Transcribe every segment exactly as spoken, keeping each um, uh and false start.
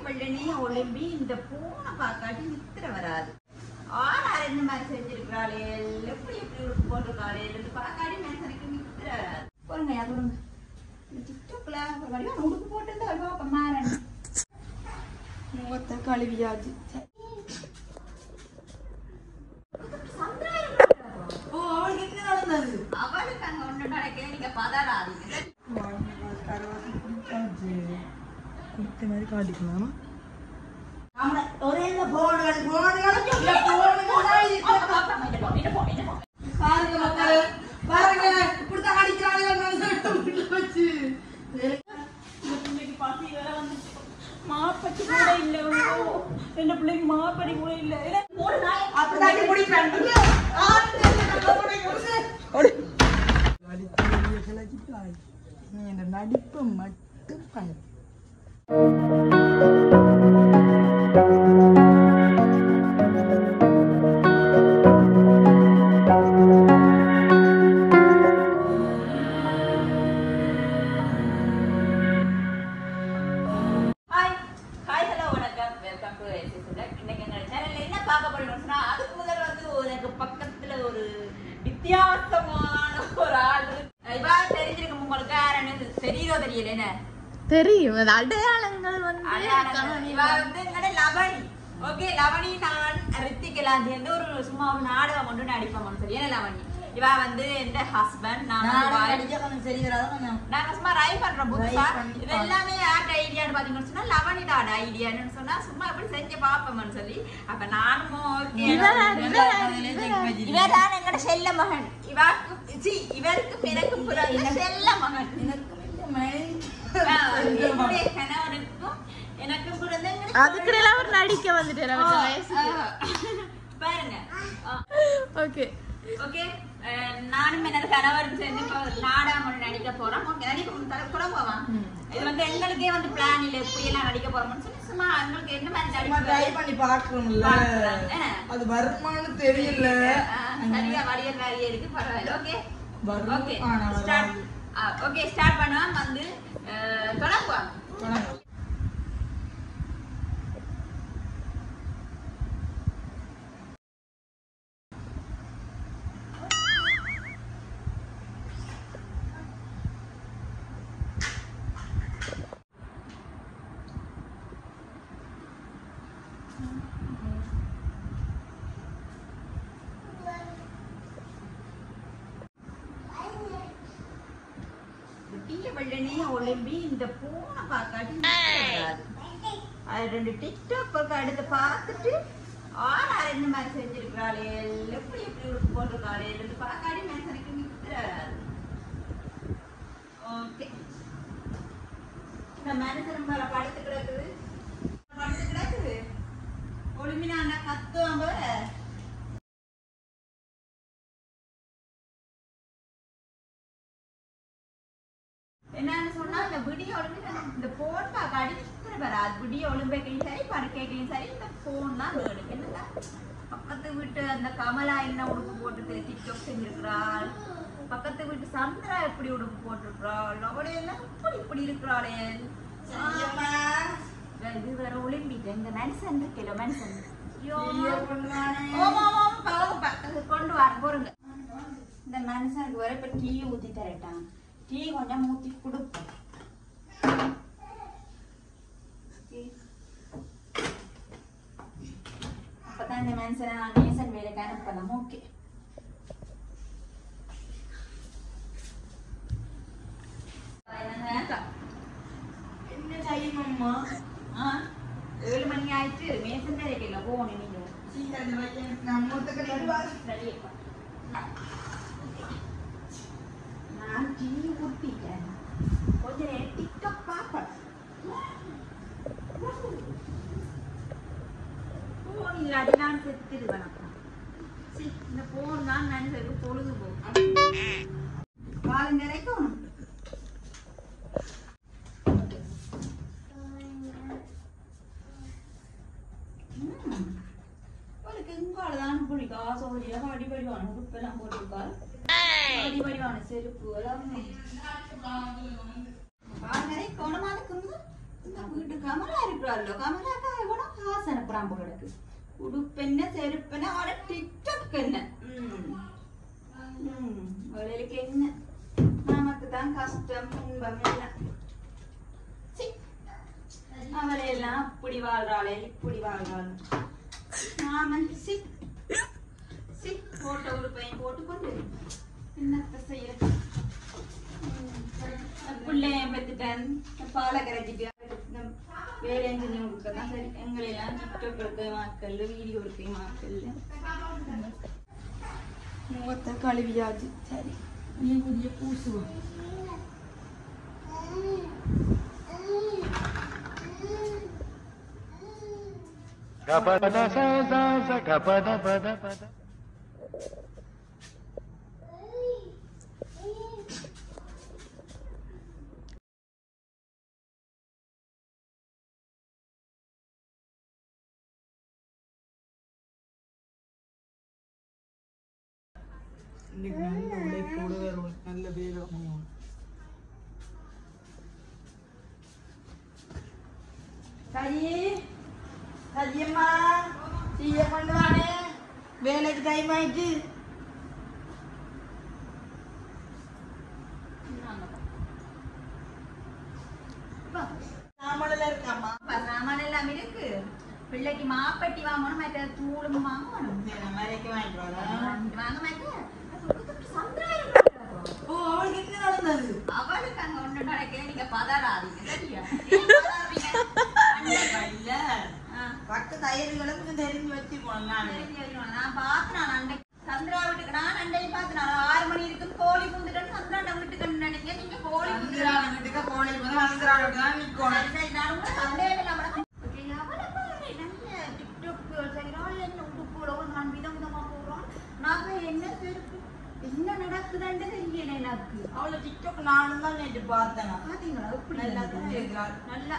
வெள்ளனே ஒளிம்பி இந்த பூனை பார்க்காட்டி நித்திர வராது. ஆனா ரெண்டு மாதிரி செஞ்சிருக்கிறாளே, எப்படி எப்படி உடுப்பு போட்டிருக்காளே பார்க்காட்டி மனுஷனுக்கு நித்திர வராது. போருங்க யா போருங்க. டிக்டாக்ல வடிவா உடுப்பு போட்டு வருவா மாறன் முகத்தை கழுவியாச்சு. ஓ அவளுக்கு என்ன நடந்தது? அவளுக்கு அங்க ஒண்ணு நடக்கல, நீங்க பதறாதீங்க. இந்த மாதிரி காட்டிக்கலாம். ஒரே போன் போன் பாருங்க இப்படித்தான் அடிக்கிறாங்க. மாப்பட்டி கூட இல்ல, ரெண்டு பிள்ளைக்கு மாப்படி கூட இல்ல. நடிப்பு மட்டும் பண்ணு. பக்கத்துல ஒரு வித்தியாசமான ஒரு ஆள் இவா தெரிஞ்சிருக்கும். உங்களுக்கு யாருன்னு தெரியுதோ தெரியல என்ன தெரியும். அடையாளங்கள் வந்து இவா வந்து என்னோட லவணி. ஓகே லவணி நான் ரித்திக் எல்லாம் சேர்ந்து ஒரு சும்மா ஒரு நாடகம் ஒன்று நடிப்போம்னு சொல்லி என்ன லவணி இவா வந்து எந்த ஹஸ்பண்ட் நான் சரி நாங்க சும்மா ட்ரை பண்றோம் புதுசா. இது எல்லாமே யார்ட ஐடியான்னு பாத்தீங்கன்னு சொன்னா லவணி தான் ஐடியான்னு சொன்னா சும்மா எப்படி செஞ்சு பாப்போம்னு சொல்லி அப்ப நானும் இவர்தான் எங்கட செல்ல மகன். இவாக்கு சி இவருக்கு எனக்கும் பிறந்த செல்ல மகன். என்னுடைய கணவனுக்கும் எனக்கும் பிறந்த அதுக்கு அவர் நடிக்க வந்துட்டாரு பாருங்க. ஓகே ஓகே நானும் என்னோட கணவர் சேர்ந்து நாடகம் ஒன்று நடிக்க போறோம். தொடங்குவோம். இது வந்து எங்களுக்கே வந்து பிளான் இல்ல எப்படி எல்லாம் நடிக்க போறோம்னு சொல்லி சும்மா எங்களுக்கு என்ன மாதிரி ட்ரை பண்ணி பாக்குறோம்ல, அது வருமானு தெரியல. சரியா வடியல் வேலையே இருக்கு, பரவாயில்ல. ஓகே ஓகே ஓகே ஸ்டார்ட் பண்ணுவோம். வந்து தொடங்குவோம். வெள்ளனே ஒளிம்பி இந்த பூனை பார்க்காட்டி வராது. அது ரெண்டு டிக்டாக் பக்கம் எடுத்து பார்த்துட்டு ஆனா ரெண்டு மாதிரி செஞ்சிருக்கிறாளே, எப்படி எப்படி உடுப்பு போட்டிருக்காளே பார்க்காட்டி மனுஷனுக்கு நித்திர வராது. ஓகே இந்த மனுஷன் மேல படுத்து கிடக்குது படுத்து கிடக்குது ஒளிம்பி நான் கத்துவாங்க. என்னன்னு சொன்னா இந்த விடிய ஒழுங்கு இந்த போன் பார்க்க அடிக்கிற வராது. விடிய ஒழுங்கையும் சரி படுக்கையும் சரி இந்த போன் தான் வேணும். என்னங்க பக்கத்து வீட்டு அந்த கமலா என்ன உடுப்பு போட்டு டிக்டாக் செஞ்சிருக்கிறாள். பக்கத்து வீட்டு சந்திரா எப்படி உடுப்பு போட்டிருக்கிறாள். அவளே எல்லாம் இப்படி இப்படி இருக்கிறாளே. இது வேற ஒளிம்பிட்டு இந்த மனுஷன் இருக்கல மனுஷன் கொண்டு வர போறங்க. இந்த மனுஷனுக்கு வர இப்ப டீ ஊத்தி தரட்டான். டீ கொஞ்சம் ஊத்தி கொடுப்போம். அப்பதான் இந்த மனுஷனை நான் நேசன் வேலைக்கு அனுப்பலாம். ஓகே என்ன டைம் அம்மா? ஏழு மணி ஆயிடுச்சு. மேசன் வேலைக்கு இல்லை போகணும். நீங்க நான் டீ ஊத்திட்டேன். கொஞ்ச நேரம் டிக்டாக் பார்ப்பேன். போன் இல்லாட்டி நான் செத்துடுவேன். இந்த போன் தான் மனுஷருக்கு பொழுது போகும். காலை நிறைக்கணும். அவளுக்கு இங்காலதான் பிடிக்கும். ஆசோரியாக அடிபடிவான உடுப்பெல்லாம் போட்டிருக்காள். அடிபடிவான செருப்பு எல்லாம் நிறைக்கணும். அதுக்கு வீட்டு கமலா இருக்கிறாள்ல கமலாக்கா எவ்வளோ காசு அனுப்புறான் போல இருக்கு உடுப்பென்ன செருப்பென்ன அவட டிக்டாக் என்ன அவளுக்கு என்ன நமக்கு தான் கஷ்டம் துன்பம் எல்லாம் அவளையெல்லாம் அப்படி வாழ்றாளே இப்படி வாழ்றாள் நாம சி சி போட்ட உடுப்பையும் போட்டுக்கொண்டு என்னத்த செய்ய பிள்ளையும் பெற்றுட்டேன் பாலை கரைச்சிட்டு வேலை செஞ்சு கொடுக்கதான் சரி எங்களெல்லாம் டிக்டாக் எடுக்க மாக்கள் வீடியோ எடுக்க மாக்கள் முகத்தை கழுவியாச்சு சரி நீ புதிய பூசுவோம் Gapada sa sa sa gapada pada pada. இன்னைக்கு நல்ல உழைப்போடு வரும் நல்ல வேலை அமையும் சரி சரியம்மா டீயை கொண்டு வானே வேலைக்கு டைம் ஆயிடுச்சு சாமான இருக்காமா சாமான எல்லாம் இருக்கு பிள்ளைக்கு மாப்பட்டி வாங்கணும் மற்ற தூளும் வாங்கணும் மலைக்கு வாங்கிட்டு வாங்க மாட்டேன் ஓ அவளுக்கு என்ன நடந்தது அவளுக்கு அங்க ஒண்ணு நடக்க நீங்க பதறாதீங்க சரியா இல்ல பக்க தயிர்களுக்கு தெரிஞ்சு வச்சு போனேன் நான் பார்த்தேன் அண்டை சந்திரா வீட்டுக்கு நான் அண்டையும் பார்த்தேன் ஆறு மணி இருக்கு கோழி பூந்துட்டு சந்திரா வீட்டுக்கு நினைக்க நீங்க கோழி சந்திரா வீட்டுக்கு கோழி பூந்து சந்திரா வீட்டுக்கு தான் நிக்கணும் சரி நான் உங்க சந்தேகம் இல்லாம என்ன நடக்குதுன்னு தெரியல எனக்கு அவளை டிக்டாக் நானும் தான் நேற்று பார்த்தேன் பாத்தீங்களா எப்படி நல்லா தான் இருக்கிறாள் நல்லா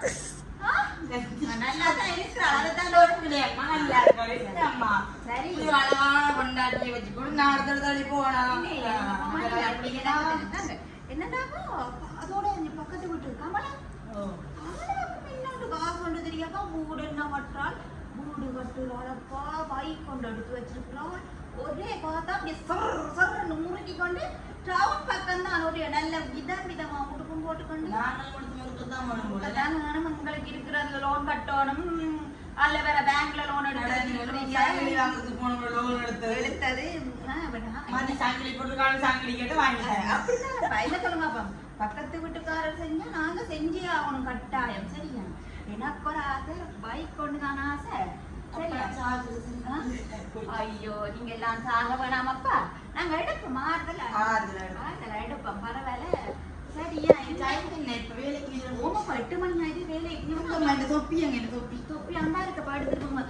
நல்லா தான் இருக்கிறாள் அதுதான் நல்லா இருக்கா சரி அழகான கொண்டாட்டியை வச்சுக்கொண்டு நான் அடுத்த தள்ளி போனேன் என்னடா அதோட பக்கத்து வீட்டு கமலா இன்னொன்று காசு கொண்டு தெரியாம வீடு என்ன கட்டுறாள் வீடு கட்டுறாளப்பா பைக் கொண்டு எடுத்து வச்சிருக்கிறாள் ஒரே பார்த்தா அப்படியே சொர் சொர்ன்னு முறுக்கி கொண்டு டவுன் பக்கம் தான் ஒரு நல்ல விதம் விதமா உடுப்பும் போட்டுக்கொண்டு அதான் நானும் உங்களுக்கு இருக்கிறதுல லோன் கட்டணும் அல்ல வேற பேங்க்ல லோன் எடுத்தது எடுத்தது பக்கத்து வீட்டுக்காரர் செஞ்சா நாங்க செஞ்சே ஆகணும் கட்டாயம் சரியா எனக்கு ஒரு ஆசை பைக் கொண்டுதான் ஆசை ஐயோ நீங்க எல்லாம் சாக வேணாமப்பா நாங்க எடுப்போம் ஆறுதல் ஆறுதல் எடுப்போம் பரவாயில்ல சரியா வேலைக்கு ஓமப்பா எட்டு மணி ஆயிடுச்சு வேலைக்கு தொப்பி அங்க தொப்பி தொப்பி அண்டா இருக்க படுத்துருக்கோங்க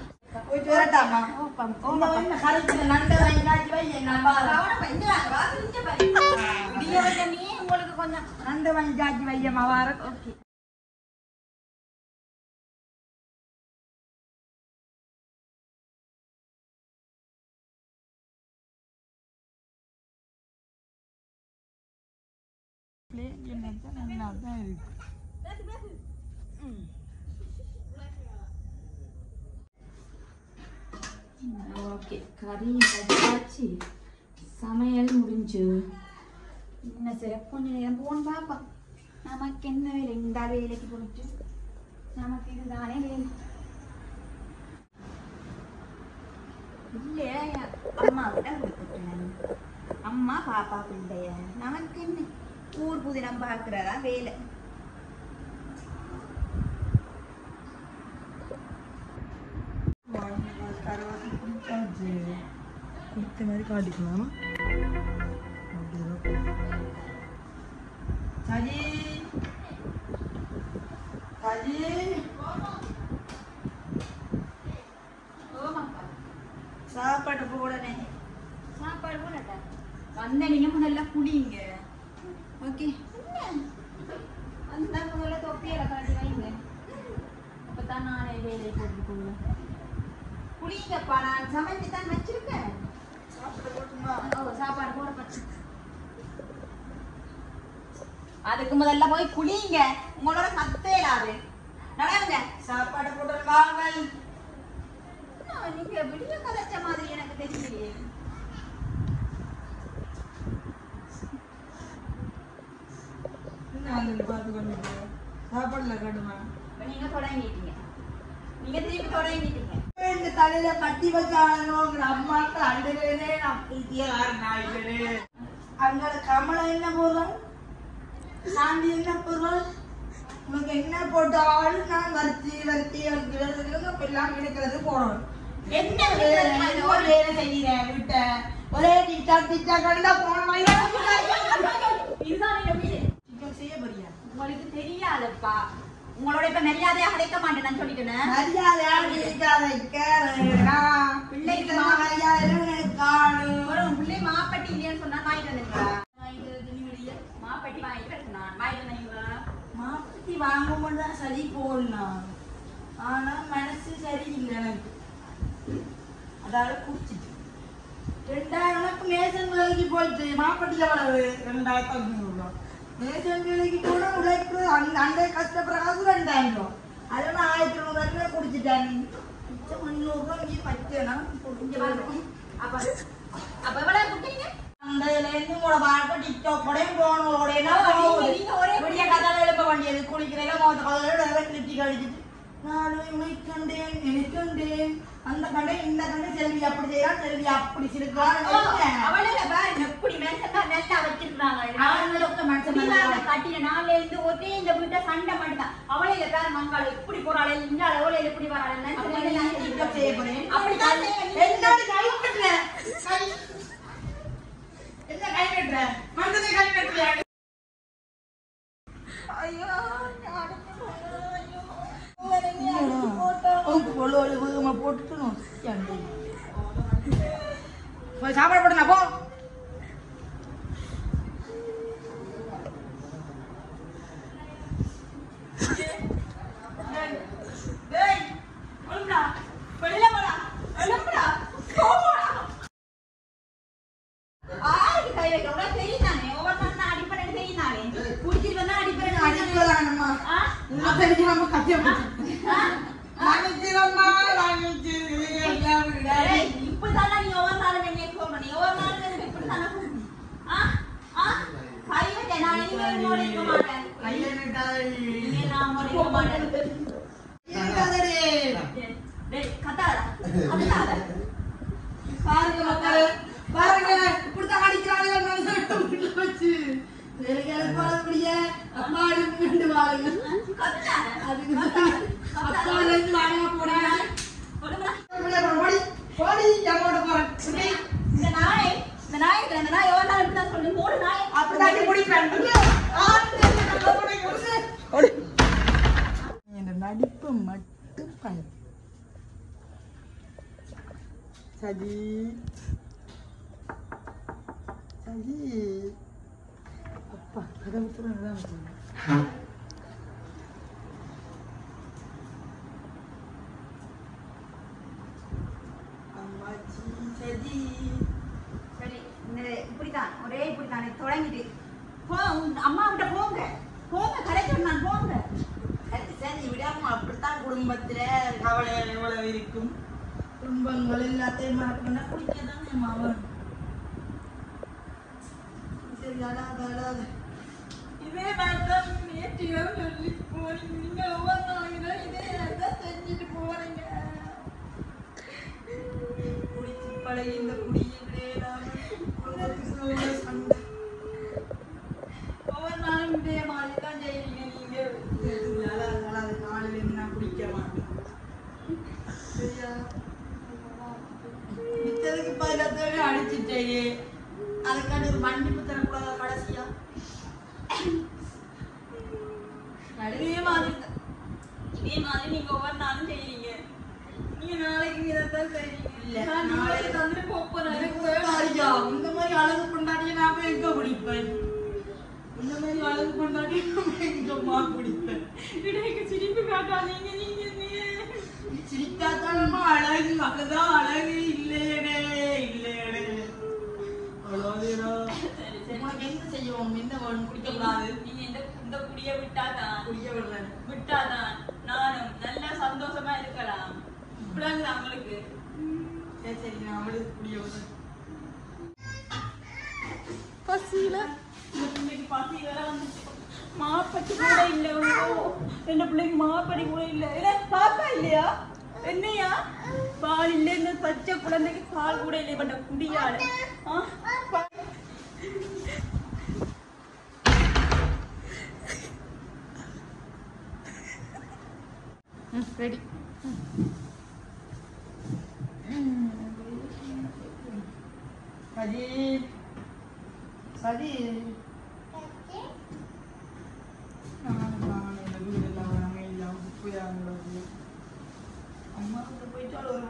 உங்களுக்கு கொஞ்சம் நந்த வாங்கி ஜாக்கி வையமா வார ஓகே ஓகே கறி வச்சாச்சு சமையல் முடிஞ்சு என்ன சரி கொஞ்ச நேரம் போன் பாப்பா நமக்கு என்ன வேலை இந்த வேலைக்கு போட்டு நமக்கு இதுதானே வேலை இல்லையா அம்மா விட கொடுத்துட்டேன் அம்மா பாப்பா பிள்ளைய நமக்கு என்ன ஊர் புதினம் பார்க்கிறதா வேலை இந்த மாதிரி காட்டிக்கலாம் சரி சரி சாப்பாடு போடனே சாப்பாடு போடட்டா வந்த நீங்க முதல்ல குடிங்க ஓகே அந்த முதல்ல தொப்பியில காட்டி வைங்க அப்பதான் நானே வேலையை போட்டு போவேன் குடிங்கப்பா நான் சமைச்சு தான் வச்சிருக்கேன் சாப்பாடு போட பச்சு அதுக்கு முதல்ல போய் குளிங்க உங்களோட சத்தே இல்லாது நடங்க சாப்பாடு போட்டு வாங்கள். நீங்க விடிய கலைச்ச மாதிரி எனக்கு தெரியலையே. என்ன வந்து பார்த்து கொண்டு சாப்பாடுல கட்டுமா? நீங்க தொடங்கிட்டீங்க, நீங்க திருப்பி தொடங்கிட்டீங்க. இந்த தலையில கட்டி வச்சானோ அம்மாக்கு அழுகிறேனே நான் பிடிக்காரு. அங்க கமலை என்ன பொருள், சாந்தி என்ன பொருள், உனக்கு என்ன போட்டாலும் நான் வருத்தி வருத்தி வருத்தி எல்லாம் கிடைக்கிறது போடணும். என்ன ஒரு வேலை செய்யறேன் விட்ட ஒரே டிக்டாக் டிக்டாக் கண்டா போன இதுதான் நீங்க வீடு செய்ய போறியா? உங்களுக்கு தெரியாதப்பா. உங்களோட இப்ப மரியாதையா கிடைக்க மாட்டேன் நான் சொல்லிட்டேன். மரியாதையா பிள்ளைக்கு மரியாதை காணும். ஒரு பிள்ளை மாப்பட்டி இல்லையான்னு சொன்னா வாங்கிட்டு வந்தீங்களா? மாப்பட்டி வாங்கிட்டு வரேன் வாங்கிட்டு வந்தீங்களா? மாப்பட்டி வாங்கும்போது தான் சரி போடலாம், ஆனா மனசு சரியில்லை எனக்கு. அதாவது குடிச்சிட்டு ரெண்டாயிரம் மேசன் வேலைக்கு போயிட்டு மாப்பட்டியில வளவு ரெண்டாயிரத்தி ஐநூறு ரூபாய். மேசன் வேலைக்கு போனா உழைப்பு அந்த அந்த கஷ்டப்படுற காசு ரெண்டாயிரம் ரூபாய். அதில் நான் ஆயிரத்தி ஐநூறு ரூபாய் குடிச்சிட்டேன். மிச்சம் முந்நூறு ரூபாய் இங்கே பச்சைனா இங்க வாங்க. அப்ப அப்ப எவ்வளவு குடுத்தீங்க? அந்த இருந்து உங்களோட வாழ்க்கை டிக்டாக் கூடயும் போகணும். நீங்க ஒரே பெரிய கதால எழுப்ப வேண்டியது குளிக்கிறேன் மொத்த கதையோட கிளிட்டி கழிச்சிட்டு நானும் உன்னை கண்டேன் எனக்கு கண்டேன் அந்த கண்டே இந்த கண்டே செல்வி அப்படி செய்யலாம் செல்வி அப்படி சிரிக்கலாம். அவளே பாருங்க எப்படி மேசன் நல்லா வச்சிருக்காங்க. அவங்களுக்கு மனுஷன் கட்டின நாள்ல இருந்து ஒரே இந்த வீட்டை சண்டை மட்டும்தான். அவளே பாரு மங்காள இப்படி போறாளே இந்த அளவுல எப்படி வராளே செய்ய போறேன். அப்படிதான் என்னோட கை கட்டுற என்ன கை கட்டுற மனுஷனை கை கட்டுற. ஐயோ போட்டுக்கணும் சாப்பாடு போட்டு போ. நடிப்பு மட்டும் பண்ணு சஜி சஜி. அப்பா அதை விட்டுறேன் அம்மாச்சி சஜி. சரி இப்படித்தான் ஒரே இப்படித்தானே தொடங்கிட்டு போ. அம்மா கிட்ட போங்க போங்க கடைக்கு நான் போங்க. சரி விடாம அப்படித்தான் குடும்பத்துல கவலை எவ்வளவு இருக்கும். குடும்பங்கள் எல்லாத்தையும் மறக்கணும்னா குடிக்கதானே மாவன். சரி அழாத அழாத. இதே மாதிரிதான் நேற்று சொல்லி போறீங்க. நீங்க ஒவ்வொரு நாளைக்கு இதே தான் செஞ்சுட்டு போறீங்க. குடிச்சு பழகி இந்த குடியே குடும்பத்துக்கு சண்டை ஒவ்வொரு நாளும் இதே மாதிரி தான் செய்றீங்க நீங்க. நாளில் என்ன குடிக்க மாட்டேன் சரியா? மிச்சதுக்கு பதிலத்தவே அடிச்சுட்டேயே. அதுக்கான ஒரு மன்னிப்பு தரக்கூடாத கடைசியா? இதே மாதிரி இதே மாதிரி நீங்க ஒவ்வொரு நாளும் செய்றீங்க. நீங்க நாளைக்கு இதைத்தான் செய்றீங்க. நாளைக்கு தந்துட்டு போப்போம். இந்த மாதிரி அழகு கொண்டாடிய நாம எங்க குடிப்பேன்? இந்த மாதிரி அழகு கொண்டாடி எங்கம்மா குடிப்பேன்? இடைக்கு சிரிப்பு காட்டாதீங்க. நீங்க சிரிக்காதானமா அழகு அதுதான் அழகு. இல்லையடே இல்லையடே உனக்கு என்ன செய்வோம்? என்ன வேணும்? குடிக்க கூடாது. நீங்க இந்த இந்த குடிய விட்டாதான் குடிக்க விடுறேன் விட்டாதான் நான் இப்படிதான் அவங்களுக்கு சரி சரி நான் அவளுக்கு புரிய விடுறேன். பசியில இன்னைக்கு பசி வேற வந்துச்சு. மாப்பட்டி கூட இல்ல. என்ன பிள்ளைக்கு மாப்படி கூட இல்ல. இல்ல பாப்பா இல்லையா? என்னையா பால் இல்ல. இந்த பச்சை குழந்தைக்கு பால் கூட இல்லை. பண்ண குடியால ரெடி. சதி சதி அம்மா கிட்ட போயிட்டால் ஒரு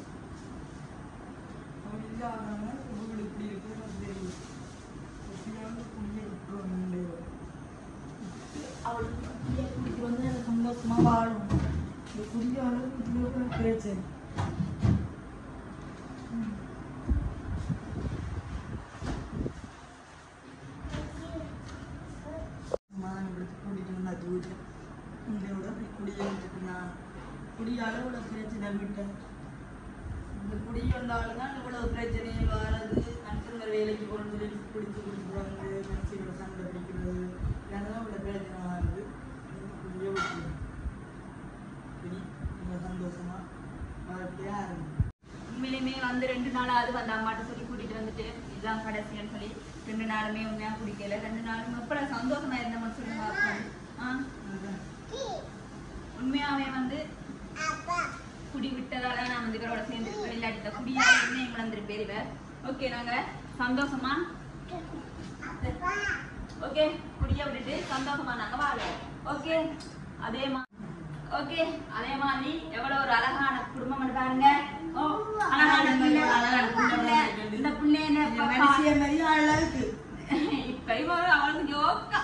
அவன் இல்லாதவங்க வீடு இப்படி இருக்குன்னு தெரியும். புண்ணிய விட்டுருவாங்க. அவளுக்கு புண்ணிய குடிக்கு வந்து எனக்கு சந்தோஷமா வாழும். இந்த புண்ணிய அளவுக்கு பிரச்சனை. குடி அளவுல பிரச்சனை விட்டேன். இந்த குடி வந்தாலும் தான் இவ்வளவு பிரச்சனைகள் வர்றது. மனுஷங்க வேலைக்கு கொண்டு குடிச்சு கொடுக்குறாங்க, மனுஷங்களோட சண்டை பிடிக்கிறது, இதெல்லாம் இவ்வளவு பிரச்சனை வருது. குடியே விட்டுருவேன். சரி ரொம்ப சந்தோஷமா வாழ்க்கையா இருந்தது. உண்மையிலுமே வந்து ரெண்டு நாளாவது வந்து அம்மாட்ட சொல்லி கூட்டிட்டு வந்துட்டு இதுதான் கடைசின்னு சொல்லி ரெண்டு நாளுமே உண்மையா குடிக்கல. ரெண்டு நாளும் எப்பட சந்தோஷமா இருந்தோம்னு சொல்லி பார்ப்போம். ஆஹ் உண்மையாவே வந்து குடி விட்டதால நான் வந்து இவரோட சேர்ந்து விளையாடிட்ட குடியாலுமே எங்களை பேருவ. ஓகே நாங்க சந்தோஷமா ஓகே குடிய விட்டுட்டு சந்தோஷமா நாங்க வாழுவோம். ஓகே அதே மாதிரி ஓகே அதே மாதிரி எவ்வளவு ஒரு அழகான குடும்பம் பாருங்க. அழகான இந்த பிள்ளை இப்ப இவரு அவளுக்கு ஜோக்கா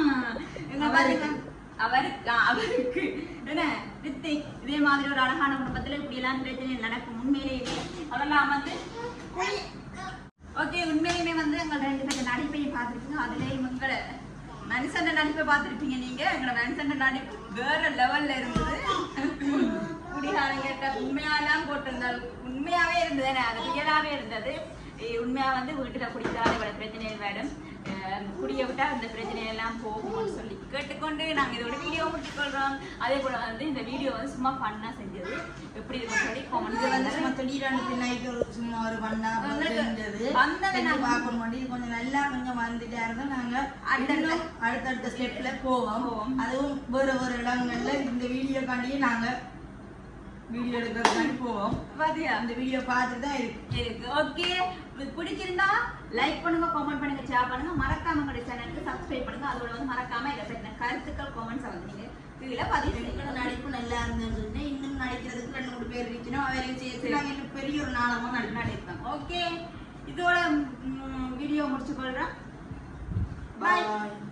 அவருக்கு அவருக்கு என்ன ரித்திக் இதே மாதிரி ஒரு அழகான குடும்பத்துல இப்படி எல்லாம் பிரச்சனை நடக்கும். உண்மையிலேயே அதெல்லாம் வந்து ஓகே உண்மையிலுமே வந்து எங்களை ரெண்டு பேர் நடிப்பையும் பார்த்துருக்கீங்க. அதுலேயும் உங்களை மனுஷன் நடிப்பை பார்த்துருப்பீங்க. நீங்க எங்களோட மனுஷன் நடிப்பு வேற லெவல்ல இருந்தது. குடிகாரம் கேட்ட உண்மையாலாம் போட்டிருந்தால் உண்மையாவே இருந்தது. அது ரியலாவே இருந்தது. உண்மையா வந்து வீட்டுல குடிக்கிறாரு இவ்வளவு பிரச்சனைகள் மேடம் குடிய விட்டா இந்த பிரச்சனையெல்லாம் போகும்னு சொல்லி கேட்டுக்கொண்டு நாங்க இதோட வீடியோ முடிச்சுக்கொள்றோம். அதே போல வந்து இந்த வீடியோ வந்து சும்மா ஃபன்னா செஞ்சது. எப்படி இருக்கும் சொல்லி இது வந்து சும்மா திடீரென பின்னாடி ஒரு சும்மா ஒரு பண்ணா செஞ்சது. பார்க்கணும் வேண்டி கொஞ்சம் நல்லா கொஞ்சம் வந்துட்டா இருந்தா நாங்க அடுத்த அடுத்தடுத்த ஸ்டெப்ல போவோம். அதுவும் வேற வேற இடங்கள்ல இந்த வீடியோ காண்டியே நாங்க வீடியோ எடுக்கிறதுக்காண்டி போவோம். அந்த வீடியோ பார்த்துட்டு தான் இருக்கு இருக்கு. ஓகே பிடிச்சிருந்தா லைக் பண்ணுங்க, கமெண்ட் பண்ணுங்க, ஷேர் பண்ணுங்க. மறக்காம உங்களுடைய சேனலுக்கு சப்ஸ்கிரைப் பண்ணுங்க. அதோட வந்து மறக்காம இதை பற்றின கருத்துக்கள் கமெண்ட்ஸ் வந்து நீங்க கீழே பதிவு செய்யுங்க. நடிப்பு நல்லா இருந்ததுன்னு சொல்லிட்டு இன்னும் நடிக்கிறதுக்கு ரெண்டு மூணு பேர் இருக்கணும். அவரையும் சேர்த்து நாங்க இன்னும் பெரிய ஒரு நாளமா நடிப்போம். ஓகே இதோட வீடியோ முடிச்சு கொள்றேன். பாய்.